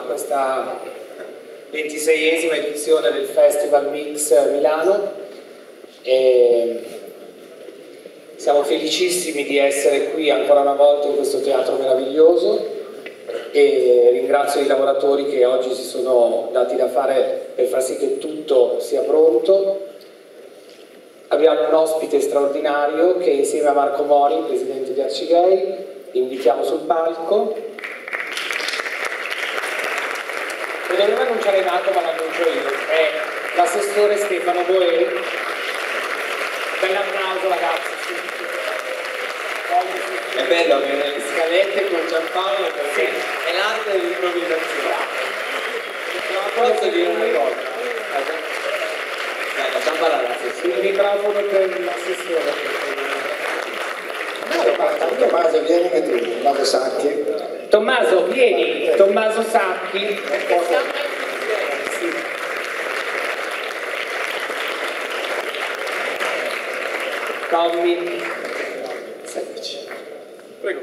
questa 26esima edizione del Festival Mix Milano. E siamo felicissimi di essere qui ancora una volta in questo teatro meraviglioso e ringrazio i lavoratori che oggi si sono dati da fare per far sì che tutto sia pronto. Abbiamo un ospite straordinario che insieme a Marco Mori, presidente di Arcigay, invitiamo sul palco. Lo dovevo annunciare in alto ma l'annuncio io, è l'assessore Stefano Boeri. Bell'applauso ragazzi. È bello avere le scalette con Giampaolo perché è l'arte dell'improvvisazione. Ma posso dire una cosa? Dai, facciamo parlare l'assessore. Il microfono per l'assessore. Tommaso, vieni che tu, Tommaso Sacchi. Tommaso, vieni, Tommaso Sacchi. Tommy. Prego.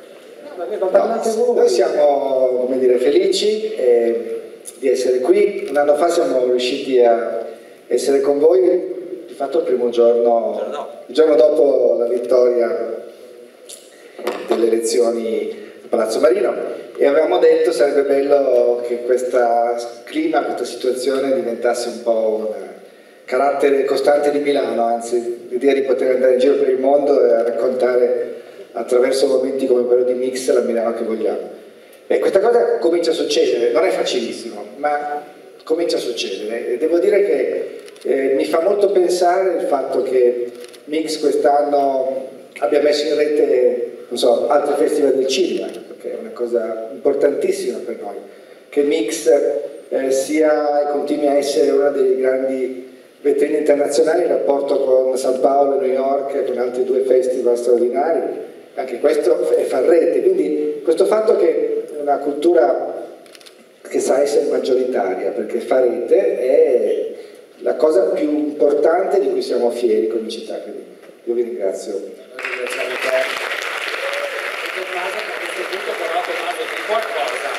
Noi siamo, come dire, felici di essere qui. Un anno fa siamo riusciti a essere con voi, di fatto il primo giorno, il giorno dopo la vittoria delle elezioni a Palazzo Marino, e avevamo detto sarebbe bello che questo clima, questa situazione diventasse un po' un carattere costante di Milano, anzi l'idea di poter andare in giro per il mondo e raccontare attraverso momenti come quello di Mix la Milano che vogliamo. E questa cosa comincia a succedere, non è facilissimo, ma comincia a succedere, e devo dire che mi fa molto pensare il fatto che Mix quest'anno abbia messo in rete, non so, altri festival del cinema, che è una cosa importantissima per noi, che Mix sia e continui a essere una delle grandi vetrine internazionali in rapporto con San Paolo e New York e con altri due festival straordinari. Anche questo fa rete, quindi questo fatto che una cultura che sa essere maggioritaria perché fa rete è la cosa più importante di cui siamo fieri come città. Quindi io vi ringrazio. Ringraziamo te. Tommaso, a questo punto però Tommaso di qualcosa.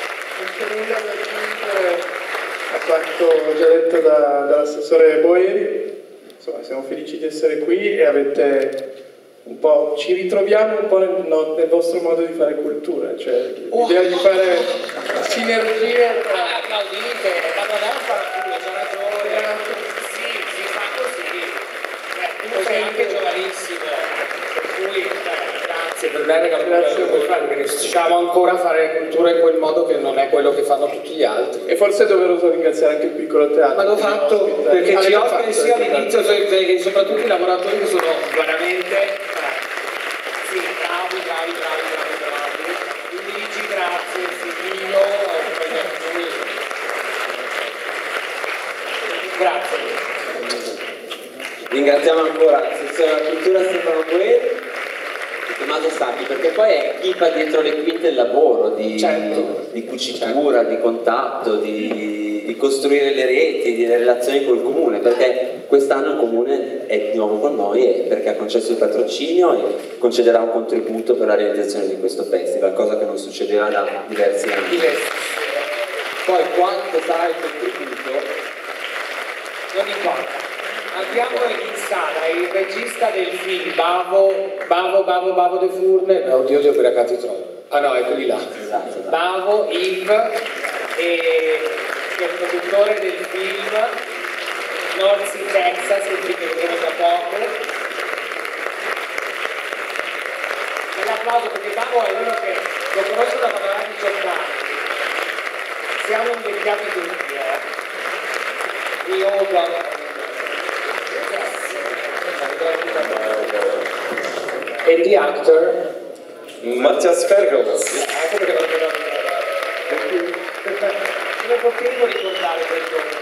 A quanto già detto dall'assessore Boeri, insomma siamo felici di essere qui e avete un po', ci ritroviamo un po' nel vostro modo di fare cultura, cioè l'idea di fare sinergie tra... Applaudite, ma non è un paraculo, c'ha ragione. Sì, si fa così. Tu sei anche giovanissimo, per cui grazie per me che puoi fare, perché riusciamo ancora a fare cultura in quel modo che non è quello che fanno tutti gli altri. E forse è doveroso ringraziare anche il piccolo teatro. Ma l'ho fatto perché ci ospiti sia all'inizio e soprattutto i lavoratori che sono veramente bravi. Luigi, grazie, Silvino, grazie. Ringraziamo ancora l'assessore alla cultura Stefano Boeri e Tommaso Sacchi, perché poi è chi va dietro le quinte del lavoro, di cucitura, di contatto, di costruire le reti, di relazioni col comune, perché quest'anno il comune è di nuovo con noi e perché ha concesso il patrocinio e concederà un contributo per la realizzazione di questo festival, cosa che non succedeva da diversi anni. Poi quanto sarà il contributo Non importa. Andiamo in sala, il regista del film Bavo de Furne, oddio ti ho ubriacati troppo. Ah no, è quelli là. Esatto. Bavo, Yves, e che è il produttore del film North Sea, Texas, che vedremo tra poco. E l'applauso perché Bavo è uno che lo conosco da quando aveva 18 anni. Siamo invecchiati tutti, We all got and the actor Matthias Fergels. Come potevo ricordare quel giorno?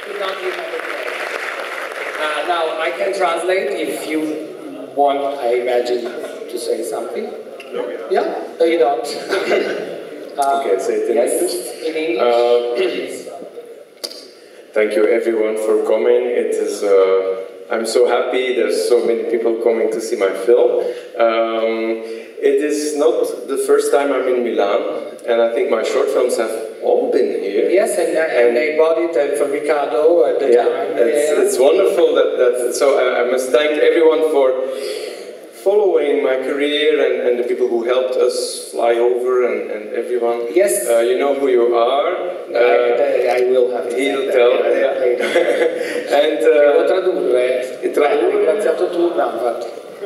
Now I can translate if you want, I imagine, to say something. Yeah? No, you don't. Okay, say it in yes, in English. Thank you everyone for coming. It is I'm so happy there's so many people coming to see my film. It is not the first time I'm in Milan, and I think my short films have all been here. Yes, and they bought it from Ricardo at the time. It's wonderful so I must thank everyone for following my career and the people who helped us fly over and everyone. Yes. You know who you are. I will have to. He'll tell. And devo tradurre. Ringraziato tu, abbiamo fatto.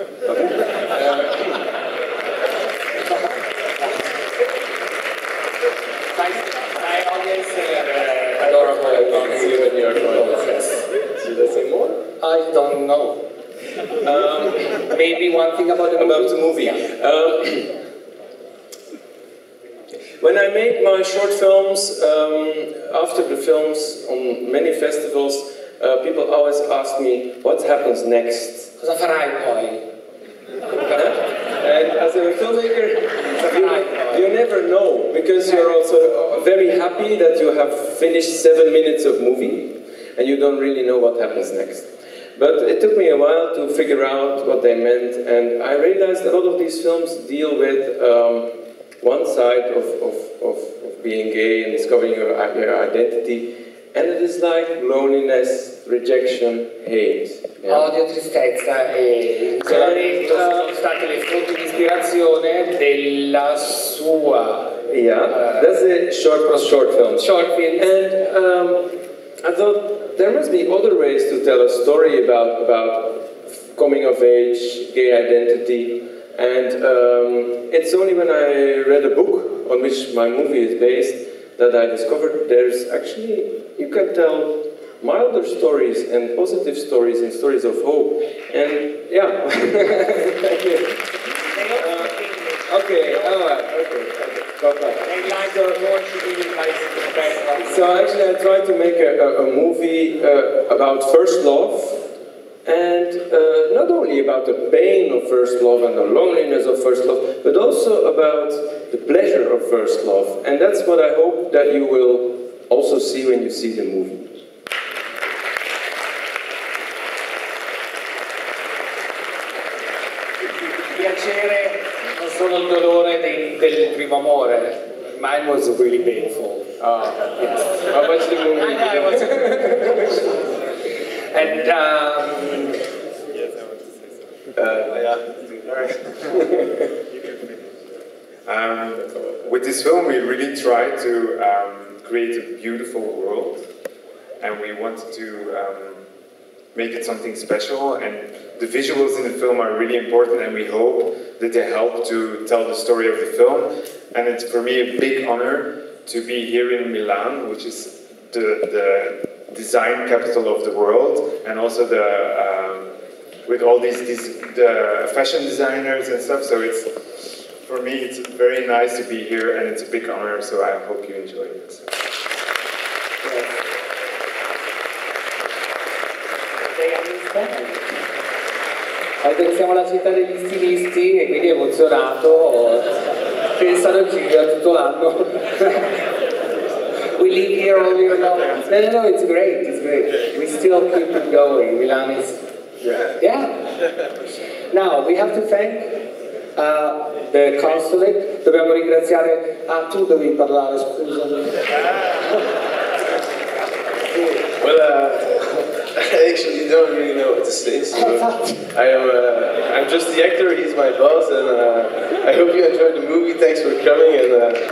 I always adorable. Should I say more? I don't know. Maybe one thing about the movie. When I made my short films, after the films on many festivals, people always ask me, what happens next? Cosa farai poi? And as a filmmaker, you never know, because you're also very happy that you have finished 7 minutes of movie, and you don't really know what happens next. But it took me a while to figure out what they meant, and I realized a lot of these films deal with one side of being gay and discovering your identity, and it is like loneliness, rejection, hate. Odio, tristezza e isolamento sono state le fonti di ispirazione della sua. That's a short film. Short film. And I thought there must be other ways to tell a story about coming of age, gay identity, and it's only when I read a book on which my movie is based that I discovered there's actually, you can tell milder stories and positive stories and stories of hope. And yeah. Thank you. Okay, alright, okay. Got that. So actually I tried to make a movie about first love, and not only about the pain of first love and the loneliness of first love, but also about the pleasure of first love. And that's what I hope that you will also see when you see the movie. Piacere non solo il dolore del primo amore. Mine was really painful. Yes. How much the movie? And Yes, I want to say something. With this film, we really tried to create a beautiful world, and we wanted to make it something special. And the visuals in the film are really important, and we hope that they help to tell the story of the film. And it's for me a big honor to be here in Milan, which is the design capital of the world, and also with all the fashion designers and stuff. So for me it's very nice to be here, and it's a big honor. So I hope you enjoy it. Siamo la città degli stilisti e quindi emozionato, pensano al giro tutto l'anno. We live here all year long. No, it's great, it's great. We still keep it going. Milan is, yeah. Now, we have to thank the consulate. Dobbiamo ringraziare, tu dovevi parlare, scusami. Well, I actually don't really know what to say. So I'm just the actor, he's my boss, and I hope you enjoyed the movie. Thanks for coming, and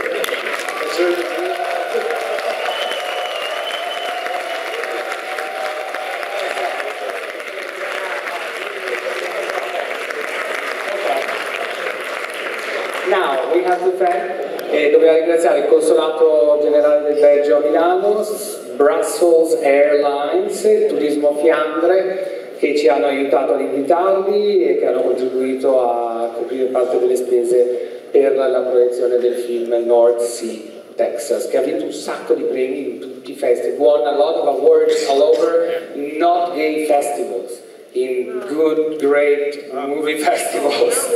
Now, we have to thank, dobbiamo ringraziare il Consolato Generale del Belgio a Milano, Brussels Airlines, Turismo Fiandre, che ci hanno aiutato ad invitarli e che hanno contribuito a coprire parte delle spese per la proiezione del film North Sea, Texas, che ha vinto un sacco di premi in tutti i festival, won a lot of awards all over, not gay festivals, in good, great movie festivals.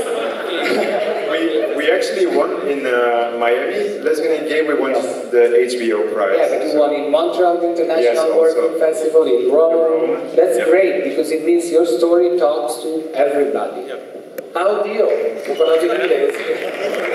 We actually won in Miami, Lesbian and Gay, we won the HBO prize. Yeah, but you won in Montreal International Working Festival, in Rome. That's great, because it means your story talks to everybody. Yep. Oddio, ho parlato in inglese.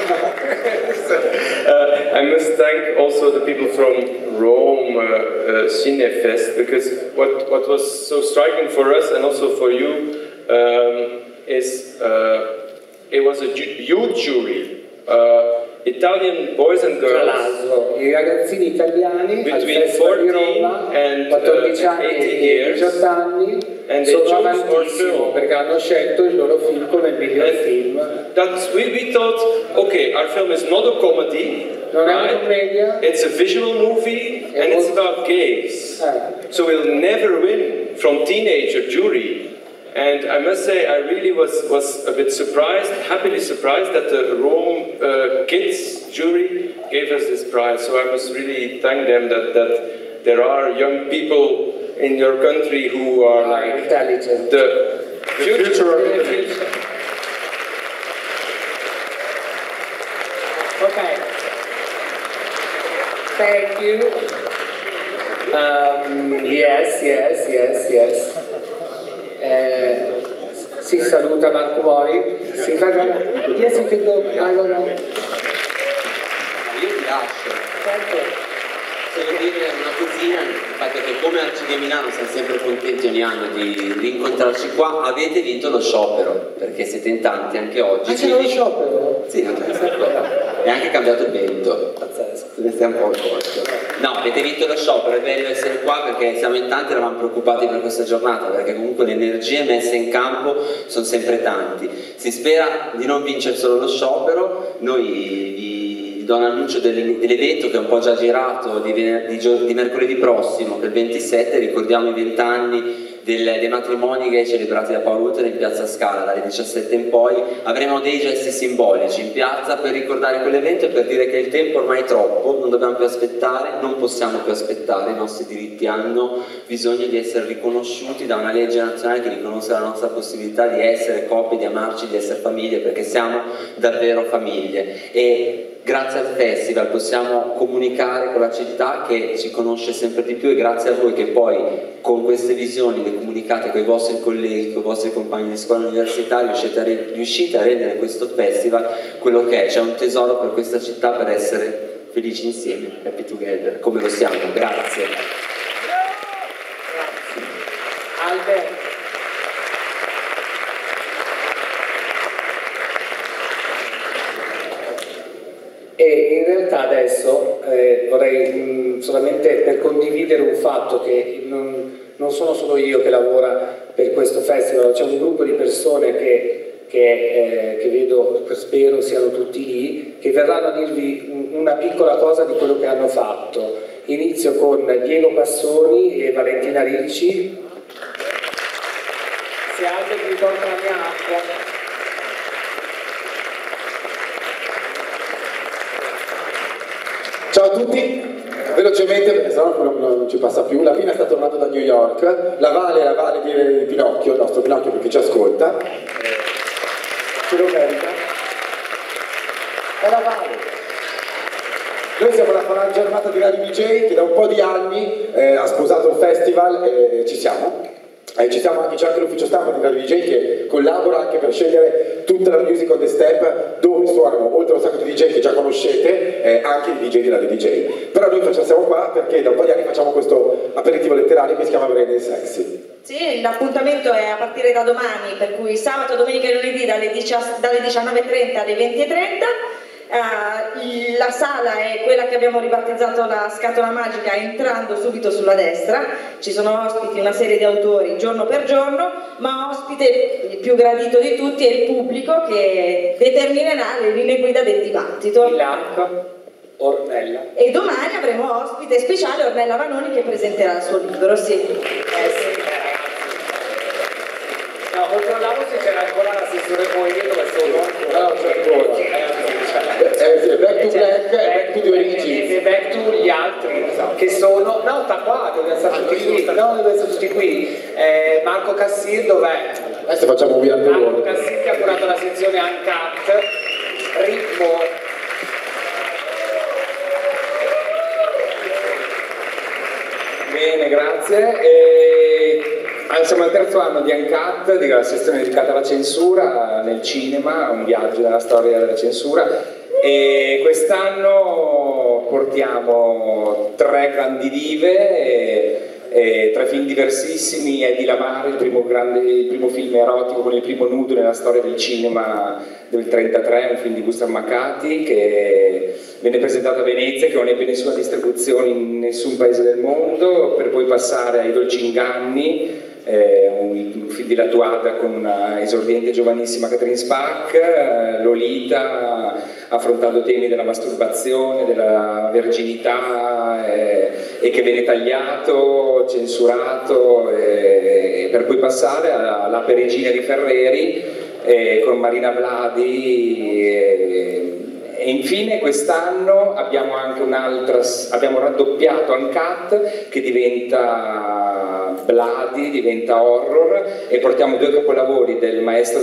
I must thank also the people from Rome Cinefest, because what was so striking for us and also for you is it was a youth jury. Italian boys and Tra girls l'altro, i ragazzini italiani al between Festival di 14 Roma, and 14 anni 18 e years, 18 anni, and they sono chose our avantissimi film. perché hanno scelto il loro film come il miglior film. We thought, okay, our film is not a comedy, Non è una right? commedia, It's a visual movie and it's about gays. So we'll never win from teenager jury. And I must say, I really was a bit surprised, happily surprised that the Rome Kids jury gave us this prize. So I must really thank them that there are young people in your country who are like intelligent. the future of the future. Okay. Thank you. Yes. Si saluta Marco Mori. Si fa yes, you can go. I don't know. Io ti lascio. Certo. Devo dire una cosina, il fatto che come Arci di Milano siamo sempre contenti ogni anno di rincontrarci qua, avete vinto lo sciopero, perché siete in tanti anche oggi. Ah, c'è lo sciopero? Sì, non c'è e anche cambiato il vento. Pazzesco. Ne stiamo un po' accorti. No, avete vinto lo sciopero, è bello essere qua perché siamo in tanti e eravamo preoccupati per questa giornata, perché comunque le energie messe in campo sono sempre tanti. Si spera di non vincere solo lo sciopero, noi vi do un annuncio dell'evento che è un po' già girato di mercoledì prossimo, che è il 27, ricordiamo i 20 anni dei matrimoni gay celebrati da Paolo Utero in piazza Scala dalle 17 in poi. Avremo dei gesti simbolici in piazza per ricordare quell'evento e per dire che il tempo ormai è troppo, non dobbiamo più aspettare, non possiamo più aspettare, i nostri diritti hanno bisogno di essere riconosciuti da una legge nazionale che riconosca la nostra possibilità di essere coppie, di amarci, di essere famiglie, perché siamo davvero famiglie. E grazie al festival possiamo comunicare con la città che ci conosce sempre di più, e grazie a voi che poi con queste visioni le comunicate con i vostri colleghi, con i vostri compagni di scuola università, riuscite a rendere questo festival quello che è. C'è un tesoro per questa città, per essere felici insieme, happy together, come lo siamo. Grazie. Albert. E in realtà adesso vorrei solamente per condividere un fatto, che non sono solo io che lavora per questo festival, c'è un gruppo di persone che vedo, spero siano tutti lì, che verranno a dirvi una piccola cosa di quello che hanno fatto. Inizio con Diego Passoni e Valentina Ricci. Se Albert mi porta la mia acqua. Ciao a tutti, velocemente perché sennò non ci passa più. La Pina sta tornando da New York, la Vale è la Vale di Pinocchio, il nostro Pinocchio perché ci ascolta. Ce lo merita. È la Vale. Noi siamo la falange armata di Radio DJ che da un po' di anni ha sposato il festival e ci siamo. Ci siamo anche, c'è anche l'ufficio stampa di Radio DJ che collabora anche per scegliere tutta la music on the step, dove suonano, oltre a un sacco di DJ che già conoscete, anche i DJ di Radio DJ. Però noi siamo qua perché da un po' di anni facciamo questo aperitivo letterario che si chiama Brain and Sexy. Sì, l'appuntamento è a partire da domani, per cui sabato, domenica e lunedì dalle 19.30 alle 20.30. La sala è quella che abbiamo ribattezzato la scatola magica, entrando subito sulla destra. Ci sono ospiti, una serie di autori giorno per giorno, ma ospite il più gradito di tutti è il pubblico che determinerà le linee guida del dibattito. Ornella. E domani avremo ospite speciale Ornella Vanoni che presenterà il suo libro. Sì. No, controllavo se c'era ancora l'assessore Boie, dove sono ancora. No, c'è ancora. Back to Black, Back to the Origins. E Back to gli altri, che sono... No, sta qua, devono essere tutti qui. No, devono essere tutti qui. Marco Cassir, dov'è? Adesso facciamo un Marco Marco Cassir che ha curato la sezione Uncut. Ritmo. Bene, grazie. Siamo al terzo anno di Uncut, della sezione dedicata alla censura nel cinema, un viaggio nella storia della censura, e quest'anno portiamo 3 grandi dive e 3 film diversissimi. Eddie Lamar, il primo film erotico con il primo nudo nella storia del cinema del 1933, un film di Gustav Makati che venne presentato a Venezia, che non ebbe nessuna distribuzione in nessun paese del mondo, per poi passare ai Dolci Inganni, un film di Latuada con una esordiente giovanissima Catherine Spack, Lolita, affrontando temi della masturbazione, della verginità, e che venne tagliato, censurato, per poi passare alla Peregina di Ferreri con Marina Vladi. E infine quest'anno abbiamo anche abbiamo raddoppiato Uncut, che diventa Bloody, diventa horror, e portiamo 2 capolavori del maestro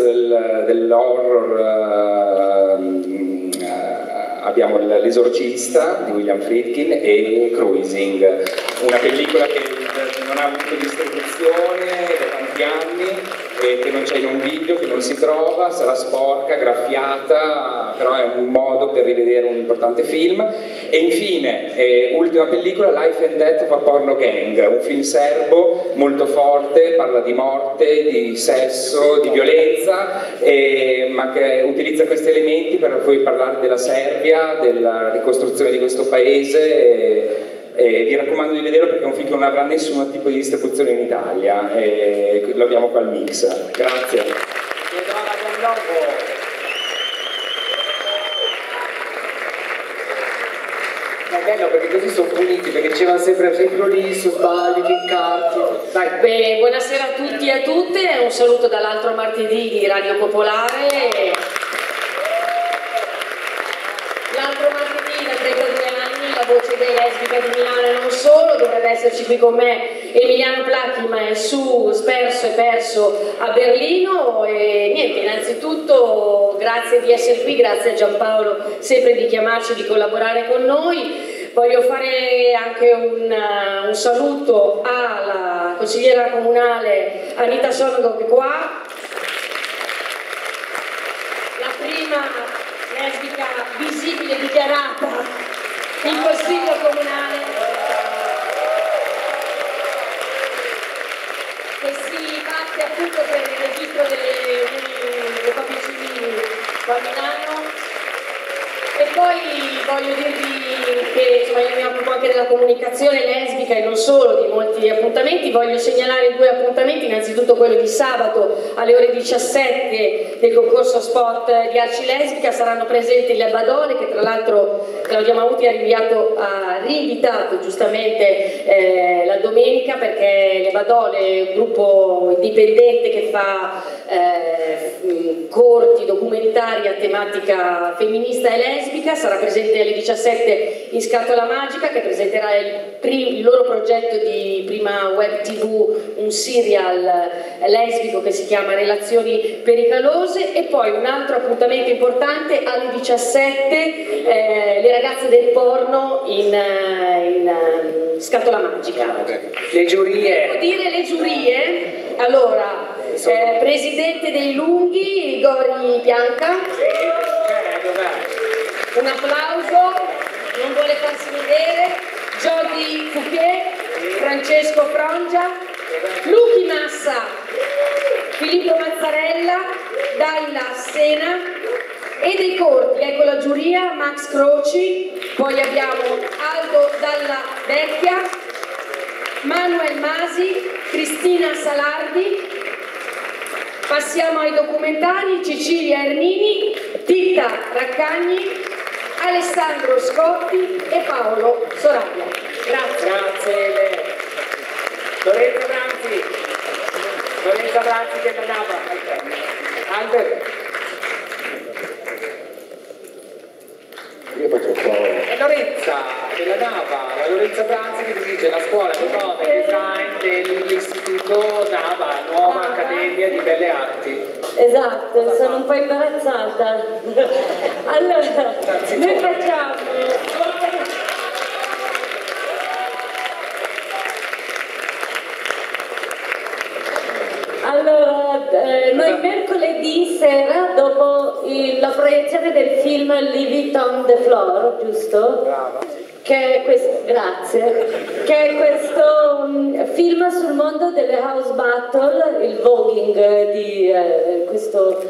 dell'horror. Abbiamo L'Esorcista di William Friedkin e Cruising, una pellicola che non ha avuto distribuzione da tanti anni e che non c'è in un video, che non si trova, sarà sporca, graffiata, però è un modo per rivedere un importante film. E infine, ultima pellicola, Life and Death of a Porno Gang, un film serbo molto forte, parla di morte, di sesso, di violenza, ma che utilizza questi elementi per poi parlare della Serbia, della ricostruzione di questo paese. Vi raccomando di vederlo perché è un film che non avrà nessun tipo di distribuzione in Italia, e lo abbiamo qua al Mix. Grazie. È bello perché così sono puniti, perché dicevano sempre prolisso, sbagli, piccarti. Dai. Beh, buonasera a tutti e a tutte, un saluto dall'altro martedì di Radio Popolare. L'altro martedì da 32 anni, la voce dei lesbica di Milano e non solo, dovrebbe esserci qui con me Emiliano Placchi, ma è sperso e perso a Berlino. E niente, innanzitutto grazie di essere qui, grazie a Giampaolo sempre di chiamarci, di collaborare con noi. Voglio fare anche un saluto alla consigliera comunale Anita Sonego, che è qua, la prima lesbica visibile dichiarata in consiglio comunale, che si batte appunto per il registro delle coppie civili qua a Milano. E poi voglio dirvi che insomma, io mi occupo anche della comunicazione lesbica e non solo, di molti appuntamenti. Voglio segnalare 2 appuntamenti, innanzitutto quello di sabato alle ore 17 del concorso sport di Arci Lesbica. Saranno presenti le Badole, che tra l'altro Claudia Mauti ha rinvitato giustamente la domenica, perché le Badole è un gruppo indipendente che fa corti, documentari a tematica femminista e lesbica. Sarà presente alle 17 in Scatola Magica, che presenterà il loro progetto di prima web tv, un serial lesbico che si chiama Relazioni Pericolose. E poi un altro appuntamento importante alle 17, le ragazze del porno in Scatola Magica. Le giurie. Devo dire le giurie. Allora, presidente dei Lunghi, Igori Bianca. Un applauso, non vuole farsi vedere. Jody Fouquet, Francesco Frongia, Luchi Massa, Filippo Mazzarella, Daila Sena e dei corti, ecco la giuria, Max Croci, poi abbiamo Aldo Dalla Vecchia, Manuel Masi, Cristina Salardi. Passiamo ai documentari: Cecilia Ernini, Titta Raccagni, Alessandro Scotti e Paolo Soraglia. Grazie. Grazie. Lorenzo Branzi della Nava. Albert. Io faccio un po'. Lorenza della Nava, la Lorenza Branzi che dirige la scuola di moda e design dell'Istituto Nava, nuova Accademia di Belle Arti. Esatto, sono un po' imbarazzata. Allora, noi facciamo... noi mercoledì sera, dopo la proiezione del film Leave It on the Floor, giusto? Brava. Che è questo, grazie, che è questo film sul mondo delle house battle, il voguing di questo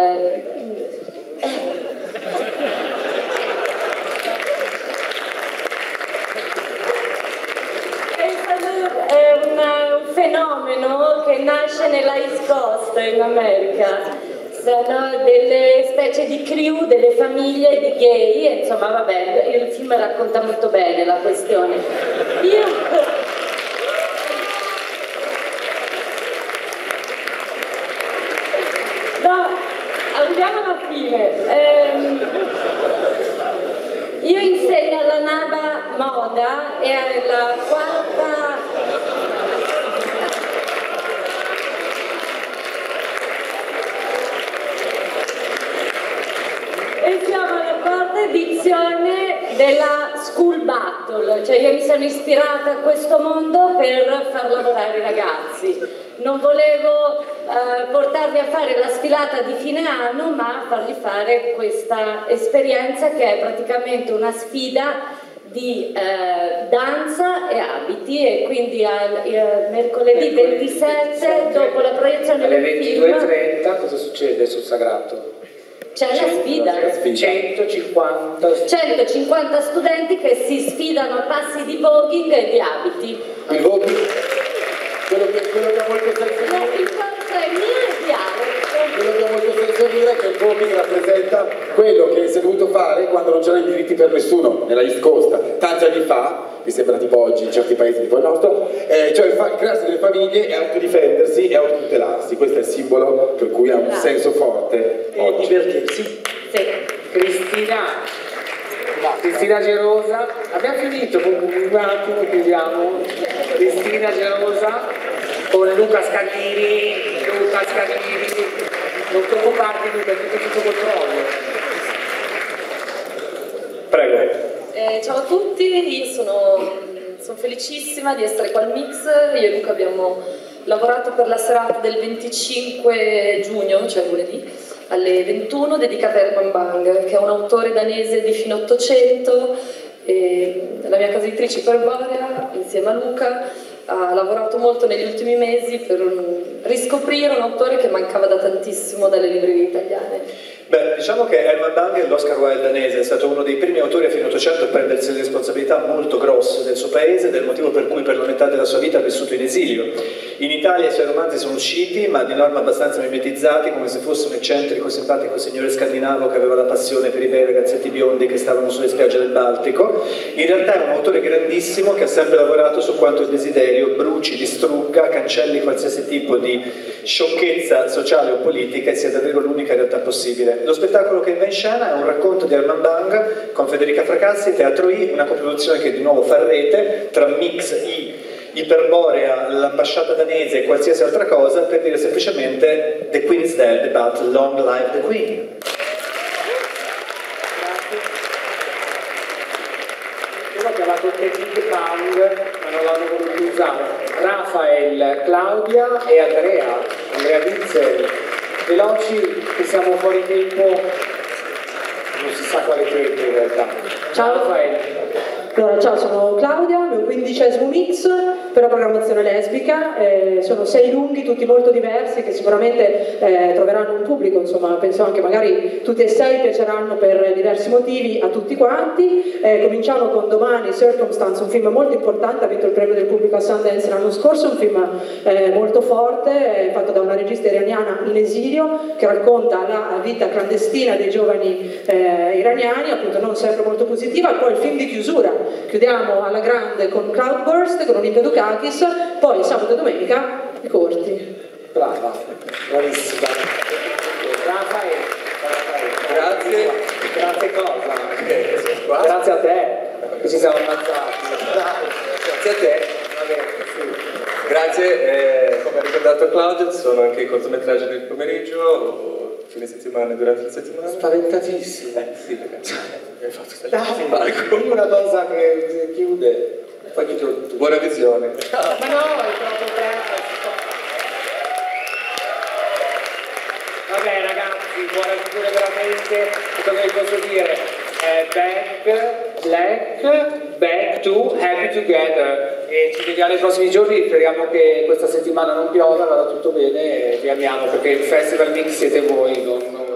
è un fenomeno che nasce nella East Coast in America. Sono delle specie di crew, delle famiglie di gay, e insomma vabbè, il film racconta molto bene la questione. No, arriviamo alla fine. Io insegno alla Naba Moda e alla quarta... E siamo alla quarta edizione della School Battle, cioè io mi sono ispirata a questo mondo per far lavorare i ragazzi. Non volevo portarli a fare la sfilata di fine anno, ma fargli fare questa esperienza che è praticamente una sfida di danza e abiti, e quindi mercoledì 27, dopo la proiezione alle del film... Alle 22:30 cosa succede sul Sagrato? C'è la sfida. 150 studenti che si sfidano a passi di voguing e di abiti. Il voguing? Quello che ha molto senso dire. Il corso è mio e di Alex. Quello che ha molto senso dire è che il voguing rappresenta quello che si è dovuto fare quando non c'erano i diritti per nessuno nella East Coast, tanti anni fa, mi sembra tipo oggi in certi paesi tipo il nostro, cioè crearsi delle famiglie e autodifendersi e autotutelarsi. Questo è il simbolo per cui ha un senso forte oggi. Divertirsi. Sì. Cristina Gerosa, abbiamo finito, un attimo chiudiamo. Cristina Gerosa con Luca Scandini, non preoccuparti Luca, è tutto sotto controllo. Prego. Ciao a tutti, io sono felicissima di essere qua al Mix. Io e Luca abbiamo lavorato per la serata del 25 giugno, cioè lunedì, alle 21, dedicata a Herman Bang, che è un autore danese di fine 800, e la mia casa editrice Perborea, insieme a Luca, ha lavorato molto negli ultimi mesi per riscoprire un autore che mancava da tantissimo dalle librerie italiane. Beh, diciamo che Herman Bang è l'Oscar Wilde danese, è stato uno dei primi autori a fine 800 a prendersi le responsabilità molto grosse del suo paese, del motivo per cui per la metà della sua vita ha vissuto in esilio. In Italia i suoi romanzi sono usciti, ma di norma abbastanza mimetizzati, come se fosse un eccentrico, simpatico signore scandinavo che aveva la passione per i bei ragazzetti biondi che stavano sulle spiagge del Baltico. In realtà è un autore grandissimo che ha sempre lavorato su quanto il desiderio bruci, distrugga, cancelli qualsiasi tipo di sciocchezza sociale o politica e sia davvero l'unica realtà possibile. Lo spettacolo che va in scena è un racconto di Herman Bang con Federica Fracassi, Teatro I, una coproduzione che di nuovo fa rete tra Mix, Iperborea, l'ambasciata danese e qualsiasi altra cosa, per dire semplicemente The Queen is dead, but long live the Queen. Io ho chiamato Petit Bang, ma non l'hanno voluto usare. Rafael, Claudia e Andrea Dizzel. Veloci, che siamo fuori tempo, non si sa quale tempo in realtà. Ciao Rafael. Allora, ciao, sono Claudia, mio 15° mix per la programmazione lesbica, sono 6 lunghi, tutti molto diversi, che sicuramente troveranno un pubblico, insomma, penso anche magari tutti e 6 piaceranno per diversi motivi a tutti quanti. Cominciamo con Domani, Circumstance, un film molto importante, ha vinto il premio del pubblico a Sundance l'anno scorso, un film molto forte, fatto da una regista iraniana in esilio, che racconta la vita clandestina dei giovani iraniani, appunto non sempre molto positiva, e poi il film di chiusura. Chiudiamo alla grande con Cloudburst, con Olimpia Dukakis, poi sabato e domenica i corti. Brava, bravissima. Grazie. Grazie cosa? Grazie a te, che ci siamo ammazzati. Grazie a te. Grazie, come ha ricordato Claudio, sono anche i cortometraggi del pomeriggio, fine settimana e durante la settimana. Spaventatissimo. Sì, ragazzi. Hai fatto Dai, dimmi una cosa che chiude. Poi chiudo tutto. Buona visione. Ma no, è proprio bello. Vabbè ragazzi, buona lettura veramente, cosa vi posso dire? Back to Happy Together, e ci vediamo nei prossimi giorni, speriamo che questa settimana non piova, vada tutto bene e vi amiamo perché il Festival Mix siete voi, non